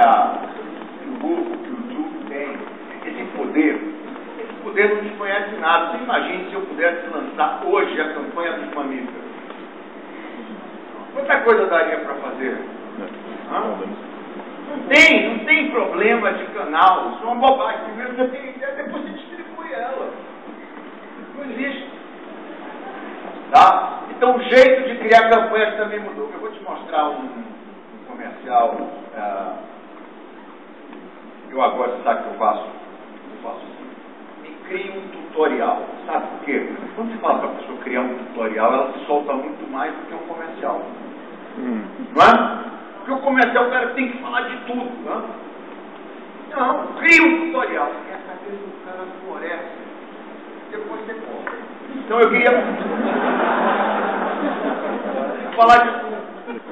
que o Google, que o YouTube tem, esse poder não desconhece nada. Você imagina se eu pudesse lançar hoje a campanha dos mamíferos. Quanta coisa daria para fazer? Não tem problema de canal. Isso é uma bobagem. Primeiro você tem ideia, depois você distribui ela. Não existe. Tá? Então o jeito de criar campanhas também mudou. Eu vou te mostrar um comercial. Eu agora, sabe o que eu faço? Eu faço assim. Me crio um tutorial. Sabe por quê? Quando você fala para a pessoa criar um tutorial, ela se solta muito mais do que um comercial. Não é? Porque o comercial, o cara tem que falar de tudo. Não, cria um tutorial. E essa vez o cara floresce. Depois você compra. Então eu queria falar de tudo.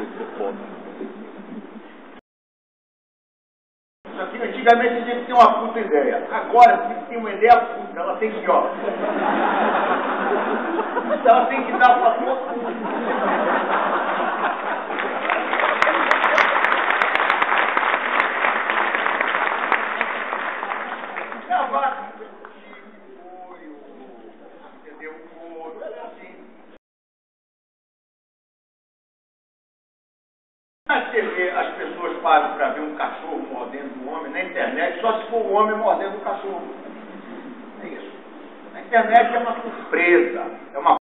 Isso aqui antigamente tinha que ter uma puta ideia. Agora tem que ter uma ideia puta. Ela tem que, ela tem que dar pra todo mundo. Na TV, as pessoas param para ver um cachorro mordendo um homem. Na internet, só se for o homem mordendo o cachorro. É isso. Na internet é uma surpresa. É uma